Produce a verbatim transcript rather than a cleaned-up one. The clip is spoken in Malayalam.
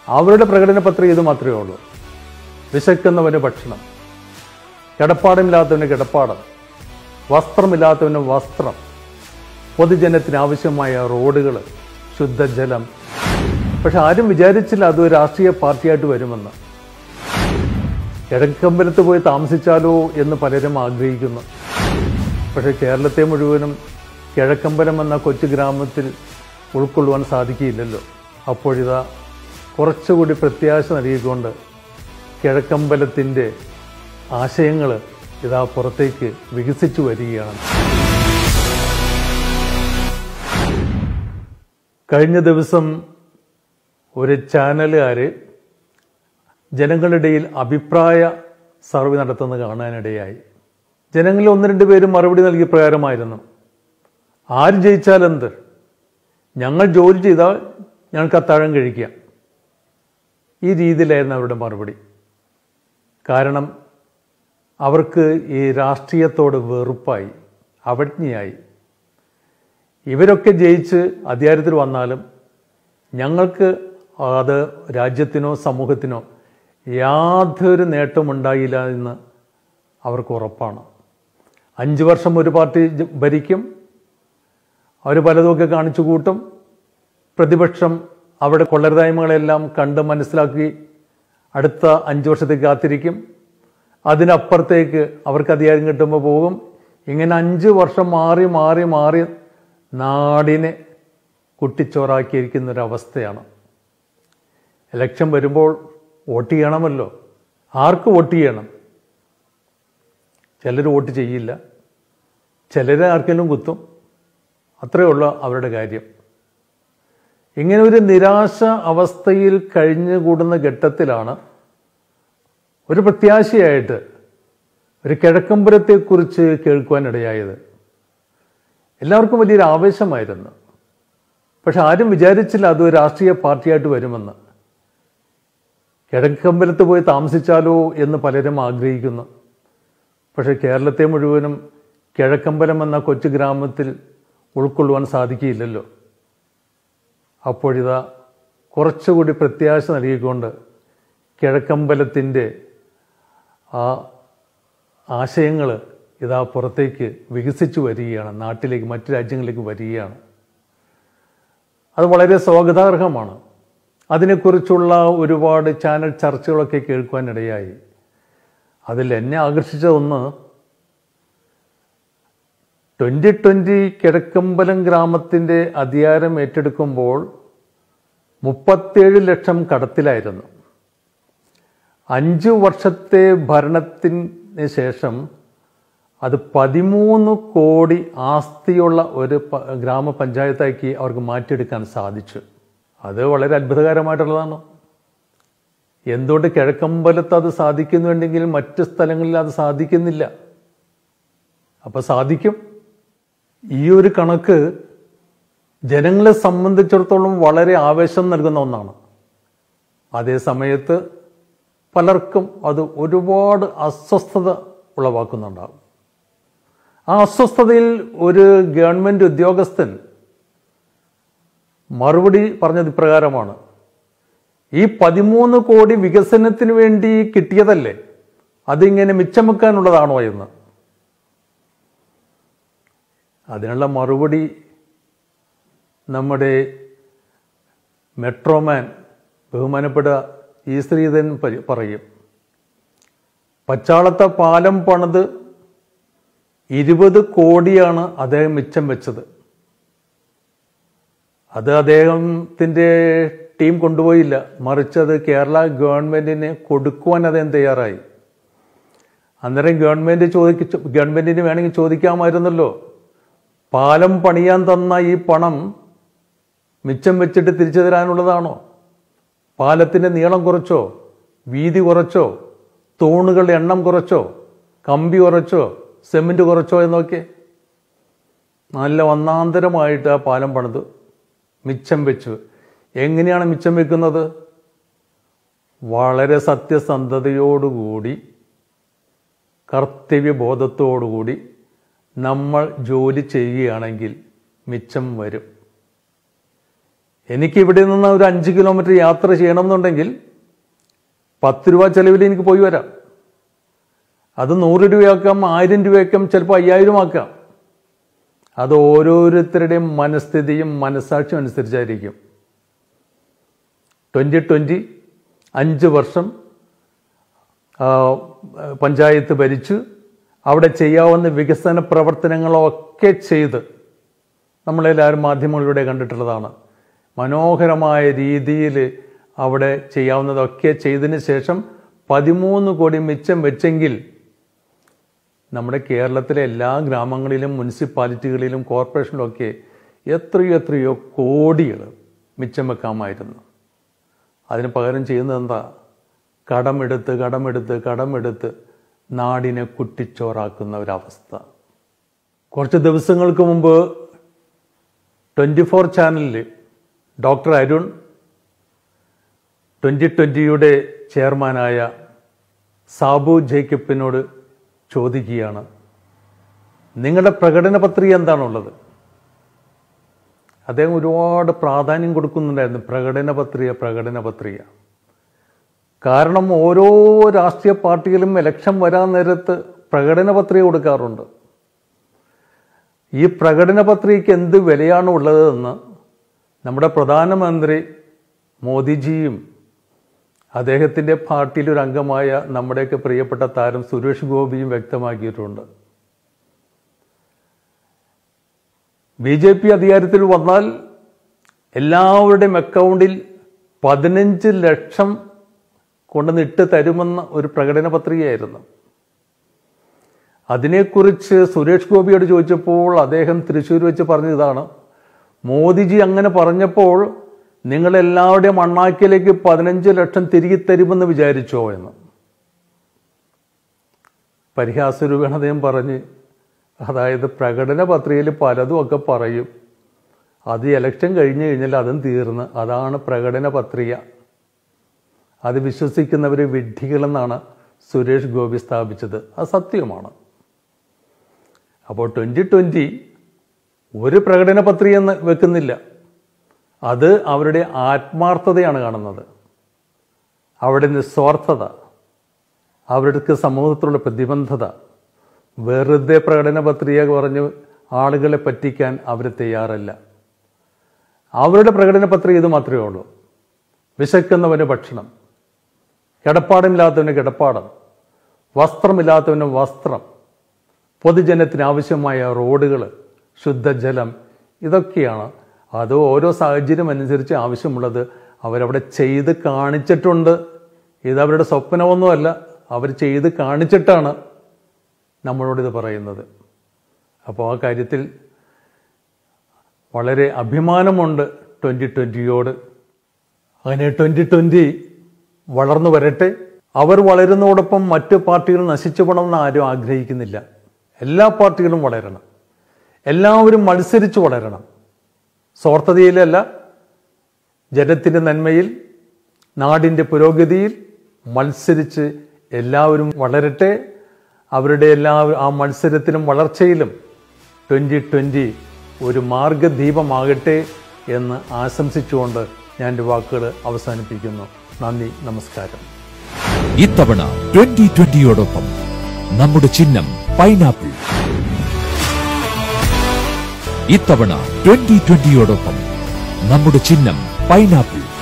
അവരുടെ പ്രകടന പത്രിക ഇത് മാത്രമേ ഉള്ളൂ. വിശക്കുന്നവന് ഭക്ഷണം, കിടപ്പാടമില്ലാത്തവന് കിടപ്പാടം, വസ്ത്രമില്ലാത്തവന് വസ്ത്രം, പൊതുജനത്തിന് ആവശ്യമായ റോഡുകൾ, ശുദ്ധജലം. പക്ഷെ ആരും വിചാരിച്ചില്ല അത് രാഷ്ട്രീയ പാർട്ടിയായിട്ട് വരുമെന്ന്. കിഴക്കമ്പലത്ത് പോയി താമസിച്ചാലോ എന്ന് പലരും ആഗ്രഹിക്കുന്നു. പക്ഷെ കേരളത്തെ മുഴുവനും കിഴക്കമ്പലം എന്ന കൊച്ചു ഗ്രാമത്തിൽ ഉൾക്കൊള്ളുവാൻ സാധിക്കില്ലല്ലോ. അപ്പോഴിതാ കുറച്ചുകൂടി പ്രത്യാശ നൽകിക്കൊണ്ട് കിഴക്കമ്പലത്തിൻ്റെ ആശയങ്ങൾ ഇതാ പുറത്തേക്ക് വികസിച്ചു വരികയാണ്. കഴിഞ്ഞ ദിവസം ഒരു ചാനലുകാർ ജനങ്ങളുടെ ഇടയിൽ അഭിപ്രായ സർവേ നടത്തുന്നത് കാണാനിടയായി. ജനങ്ങളിൽ ഒന്ന് രണ്ട് പേരും മറുപടി നൽകിയ പ്രകാരമായിരുന്നു, ആര് ജയിച്ചാലെന്ത്, ഞങ്ങൾ ജോലി ചെയ്താൽ ഞങ്ങൾക്ക് അത്താഴം കഴിക്കാം. ഈ രീതിയിലായിരുന്നു അവരുടെ മറുപടി. കാരണം അവർക്ക് ഈ രാഷ്ട്രീയത്തോട് വെറുപ്പായി, അവജ്ഞയായി. ഇവരൊക്കെ ജയിച്ച് അധികാരത്തിൽ വന്നാലും ഞങ്ങൾക്ക് അത് രാജ്യത്തിനോ സമൂഹത്തിനോ യാതൊരു നേട്ടമുണ്ടായില്ല എന്ന് അവർക്ക് ഉറപ്പാണ്. അഞ്ച് വർഷം ഒരു പാർട്ടി ഭരിക്കും, അവർ പലതുമൊക്കെ കാണിച്ചു കൂട്ടും. പ്രതിപക്ഷം അവിടെ കൊള്ളരുതായ്മകളെല്ലാം കണ്ട് മനസ്സിലാക്കി അടുത്ത അഞ്ച് വർഷത്തേക്ക് കാത്തിരിക്കും. അതിനപ്പുറത്തേക്ക് അവർക്ക് അധികാരം കിട്ടുമ്പോൾ പോകും. ഇങ്ങനെ അഞ്ച് വർഷം മാറി മാറി മാറി നാടിനെ കുട്ടിച്ചോറാക്കിയിരിക്കുന്നൊരവസ്ഥയാണ്. ഇലക്ഷൻ വരുമ്പോൾ വോട്ട് ചെയ്യണമല്ലോ. ആർക്ക് വോട്ട് ചെയ്യണം? ചിലർ വോട്ട് ചെയ്യില്ല, ചിലർ ആർക്കെങ്കിലും കുത്തും. അത്രയേ ഉള്ളൂ അവരുടെ കാര്യം. ഇങ്ങനെ ഒരു നിരാശ അവസ്ഥയിൽ കഴിഞ്ഞുകൂടുന്ന ഘട്ടത്തിലാണ് ഒരു പ്രത്യാശയായിട്ട് ഒരു കിഴക്കമ്പലത്തെക്കുറിച്ച് കേൾക്കുവാനിടയായത്. എല്ലാവർക്കും വലിയൊരു ആവേശമായിരുന്നു. പക്ഷെ ആരും വിചാരിച്ചില്ല അത് രാഷ്ട്രീയ പാർട്ടിയായിട്ട് വരുമെന്ന്. കിഴക്കമ്പലത്ത് പോയി താമസിച്ചാലോ എന്ന് പലരും ആഗ്രഹിക്കുന്നു. പക്ഷെ കേരളത്തെ മുഴുവനും കിഴക്കമ്പലം എന്ന കൊച്ചു ഗ്രാമത്തിൽ ഉൾക്കൊള്ളുവാൻ സാധിക്കില്ലല്ലോ. അപ്പോഴിതാ കുറച്ചുകൂടി പ്രത്യാശ നൽകിക്കൊണ്ട് കിഴക്കമ്പലത്തിൻ്റെ ആ ആശയങ്ങൾ ഇതാ പുറത്തേക്ക് വികസിച്ചു വരികയാണ്, നാട്ടിലേക്ക്, മറ്റു രാജ്യങ്ങളിലേക്ക് വരികയാണ്. അത് വളരെ സ്വാഗതാർഹമാണ്. അതിനെക്കുറിച്ചുള്ള ഒരുപാട് ചാനൽ ചർച്ചകളൊക്കെ കേൾക്കുവാനിടയായി. അതിൽ എന്നെ ആകർഷിച്ച ഒന്ന്, ട്വൻ്റി ട്വൻ്റി കിഴക്കമ്പലം ഗ്രാമത്തിൻ്റെ അധികാരം ഏറ്റെടുക്കുമ്പോൾ മുപ്പത്തേഴ് ലക്ഷം കടത്തിലായിരുന്നു. അഞ്ചു വർഷത്തെ ഭരണത്തിന് ശേഷം അത് പതിമൂന്ന് കോടി ആസ്തിയുള്ള ഒരു ഗ്രാമപഞ്ചായത്താക്കി അവർക്ക് മാറ്റിയെടുക്കാൻ സാധിച്ചു. അത് വളരെ അത്ഭുതകരമായിട്ടുള്ളതാണ്. എന്തുകൊണ്ട് കിഴക്കമ്പലത്ത് അത് സാധിക്കുന്നുണ്ടെങ്കിൽ മറ്റ് സ്ഥലങ്ങളിൽ അത് സാധിക്കുന്നില്ല? അപ്പം സാധിക്കും. ഈ ഒരു കണക്ക് ജനങ്ങളെ സംബന്ധിച്ചിടത്തോളം വളരെ ആവേശം നൽകുന്ന ഒന്നാണ്. അതേ സമയത്ത് പലർക്കും അത് ഒരുപാട് അസ്വസ്ഥത ഉളവാക്കുന്നുണ്ടാകും. ആ അസ്വസ്ഥതയിൽ ഒരു ഗവൺമെൻറ് ഉദ്യോഗസ്ഥൻ മറുപടി പറഞ്ഞത് ഇപ്രകാരമാണ്, ഈ പതിമൂന്ന് കോടി വികസനത്തിന് വേണ്ടി കിട്ടിയതല്ലേ, അതിങ്ങനെ മിച്ചം വെക്കാനുള്ളതാണോ എന്ന്. അതിനുള്ള മറുപടി നമ്മുടെ മെട്രോമാൻ ബഹുമാനപ്പെട്ട ഈ ശ്രീധരൻ പറയും. പച്ചാളത്തെ പാലം പണിത് ഇരുപത് കോടിയാണ് അദ്ദേഹം മിച്ചം വെച്ചത്. അത് അദ്ദേഹത്തിൻ്റെ ടീം കൊണ്ടുപോയില്ല, മറിച്ച് അത് കേരള ഗവൺമെൻറ്റിന് കൊടുക്കുവാൻ അദ്ദേഹം തയ്യാറായി. അന്നേരം ഗവൺമെൻറ് ചോദിക്ക ഗവൺമെൻറ്റിന് വേണമെങ്കിൽ ചോദിക്കാമായിരുന്നല്ലോ, പാലം പണിയാൻ തന്ന ഈ പണം മിച്ചം വെച്ചിട്ട് തിരിച്ചു തരാനുള്ളതാണോ? പാലത്തിൻ്റെ നീളം കുറച്ചോ, വീതി കുറച്ചോ, തൂണുകളുടെ എണ്ണം കുറച്ചോ, കമ്പി കുറച്ചോ, സിമെൻറ്റ് കുറച്ചോ എന്നൊക്കെ നല്ല ഒന്നാന്തരമായിട്ട് ആ പാലം പണിത് മിച്ചം വെച്ചു. എങ്ങനെയാണ് മിച്ചം വെക്കുന്നത്? വളരെ സത്യസന്ധതയോടുകൂടി, കർത്തവ്യബോധത്തോടുകൂടി നമ്മൾ ജോലി ചെയ്യുകയാണെങ്കിൽ മിച്ചം വരും. എനിക്ക് ഇവിടെ നിന്ന് ഒരു അഞ്ച് കിലോമീറ്റർ യാത്ര ചെയ്യണമെന്നുണ്ടെങ്കിൽ പത്ത് രൂപ ചെലവിൽ എനിക്ക് പോയി വരാം. അത് നൂറ് രൂപയാക്കാം, ആയിരം രൂപയാക്കാം, ചിലപ്പോൾ അയ്യായിരം ആക്കാം. അത് ഓരോരുത്തരുടെയും മനസ്ഥിതിയും മനസ്സാക്ഷിയും അനുസരിച്ചായിരിക്കും. ട്വൻ്റി ട്വൻ്റി അഞ്ച് വർഷം പഞ്ചായത്ത് ഭരിച്ചു. അവിടെ ചെയ്യാവുന്ന വികസന പ്രവർത്തനങ്ങളൊക്കെ ചെയ്ത് നമ്മളെല്ലാവരും മാധ്യമങ്ങളിലൂടെ കണ്ടിട്ടുള്ളതാണ്. മനോഹരമായ രീതിയിൽ അവിടെ ചെയ്യാവുന്നതൊക്കെ ചെയ്തതിന് ശേഷം പതിമൂന്ന് കോടി മിച്ചം വെച്ചെങ്കിൽ നമ്മുടെ കേരളത്തിലെ എല്ലാ ഗ്രാമങ്ങളിലും മുനിസിപ്പാലിറ്റികളിലും കോർപ്പറേഷനിലൊക്കെ എത്രയോ എത്രയോ കോടികൾ മിച്ചം വെക്കാമായിരുന്നു. അതിന് പകരം ചെയ്യുന്നത് എന്താ? കടമെടുത്ത് കടമെടുത്ത് കടമെടുത്ത് നാടിനെ കുട്ടിച്ചോറാക്കുന്ന ഒരവസ്ഥ. കുറച്ച് ദിവസങ്ങൾക്ക് മുമ്പ് ട്വൻ്റി ഫോർ ചാനലിൽ ഡോക്ടർ അരുൺ ട്വൻ്റി ട്വൻ്റിയുടെ ചെയർമാനായ സാബു ജേക്കബിനോട് ചോദിക്കുകയാണ്, നിങ്ങളുടെ പ്രകടന പത്രിക എന്താണുള്ളത്? അദ്ദേഹം ഒരുപാട് പ്രാധാന്യം കൊടുക്കുന്നുണ്ടായിരുന്നു പ്രകടന പത്രിക പ്രകടന പത്രിക കാരണം ഓരോ രാഷ്ട്രീയ പാർട്ടികളും ഇലക്ഷൻ വരാൻ നേരത്ത് പ്രകടന പത്രിക കൊടുക്കാറുണ്ട്. ഈ പ്രകടന പത്രികയ്ക്ക് എന്ത് വിലയാണ് ഉള്ളതെന്ന് നമ്മുടെ പ്രധാനമന്ത്രി മോദിജിയും അദ്ദേഹത്തിൻ്റെ പാർട്ടിയിലൊരു അംഗമായ നമ്മുടെയൊക്കെ പ്രിയപ്പെട്ട താരം സുരേഷ് ഗോപിയും വ്യക്തമാക്കിയിട്ടുണ്ട്. ബി ജെ പി അധികാരത്തിൽ വന്നാൽ എല്ലാവരുടെയും അക്കൗണ്ടിൽ പതിനഞ്ച് ലക്ഷം കൊണ്ടുവന്നിട്ട് തരുമെന്ന ഒരു പ്രകടന പത്രികയായിരുന്നു. അതിനെക്കുറിച്ച് സുരേഷ് ഗോപിയോട് ചോദിച്ചപ്പോൾ അദ്ദേഹം തൃശ്ശൂർ വെച്ച് പറഞ്ഞതാണ്, മോദിജി അങ്ങനെ പറഞ്ഞപ്പോൾ നിങ്ങളെല്ലാവരുടെയും മണ്ണാക്കിലേക്ക് പതിനഞ്ച് ലക്ഷം തിരികെ തരുമെന്ന് വിചാരിച്ചോ എന്ന് പരിഹാസരൂപേണ അദ്ദേഹം പറഞ്ഞ്, അതായത് പ്രകടന പത്രികയിൽ പലതും ഒക്കെ പറയും, അത് ഇലക്ഷൻ കഴിഞ്ഞ് കഴിഞ്ഞാൽ അതും തീർന്ന്, അതാണ് പ്രകടന പത്രിക, അത് വിശ്വസിക്കുന്നവർ വിഡ്ഢികളെന്നാണ് സുരേഷ് ഗോപി സ്ഥാപിച്ചത്. അത് സത്യമാണ്. അപ്പോൾ ട്വൻ്റി ട്വൻ്റി ഒരു പ്രകടന പത്രിക വെക്കുന്നില്ല. അത് അവരുടെ ആത്മാർത്ഥതയാണ് കാണുന്നത്, അവരുടെ നിസ്വാർത്ഥത, അവർക്ക് സമൂഹത്തിലുള്ള പ്രതിബദ്ധത. വെറുതെ പ്രകടന പത്രിക പറഞ്ഞ് ആളുകളെ പറ്റിക്കാൻ അവർ തയ്യാറല്ല. അവരുടെ പ്രകടന പത്രിക ഇത് മാത്രമേ ഉള്ളൂ: വിശക്കുന്നവന് ഭക്ഷണം, കിടപ്പാടമില്ലാത്തവന് കിടപ്പാടം, വസ്ത്രമില്ലാത്തവന് വസ്ത്രം, പൊതുജനത്തിന് ആവശ്യമായ റോഡുകൾ, ശുദ്ധജലം, ഇതൊക്കെയാണ്. അത് ഓരോ സാഹചര്യം അനുസരിച്ച് ആവശ്യമുള്ളത് അവരവിടെ ചെയ്ത് കാണിച്ചിട്ടുണ്ട്. ഇതവരുടെ സ്വപ്നമൊന്നുമല്ല, അവർ ചെയ്ത് കാണിച്ചിട്ടാണ് നമ്മളോടിത് പറയുന്നത്. അപ്പോൾ ആ കാര്യത്തിൽ വളരെ അഭിമാനമുണ്ട് ട്വൻ്റി ട്വൻ്റിയോട്. അങ്ങനെ ട്വൻ്റി ട്വൻ്റി വളർന്നു വരട്ടെ. അവർ വളരുന്നതോടൊപ്പം മറ്റ് പാർട്ടികൾ നശിച്ചു പോകണമെന്ന് ആരും ആഗ്രഹിക്കുന്നില്ല. എല്ലാ പാർട്ടികളും വളരണം, എല്ലാവരും മത്സരിച്ച് വളരണം. സ്വാർത്ഥതയിലല്ല, ജനത്തിൻ്റെ നന്മയിൽ, നാടിൻ്റെ പുരോഗതിയിൽ മത്സരിച്ച് എല്ലാവരും വളരട്ടെ. അവരുടെ എല്ലാ ആ മത്സരത്തിലും വളർച്ചയിലും ട്വൻ്റി ട്വൻ്റി ഒരു മാർഗദീപമാകട്ടെ എന്ന് ആശംസിച്ചുകൊണ്ട് ഞാൻ എൻ്റെ വാക്കുകൾ അവസാനിപ്പിക്കുന്നു. നന്ദി, നമസ്കാരം. ഇത്തവണ ട്വന്റി ട്വന്റിയോടൊപ്പം നമ്മുടെ ചിഹ്നം പൈനാപ്പിൾ. ഇത്തവണ ട്വന്റി ട്വന്റിയോടൊപ്പം നമ്മുടെ ചിഹ്നം പൈനാപ്പിൾ.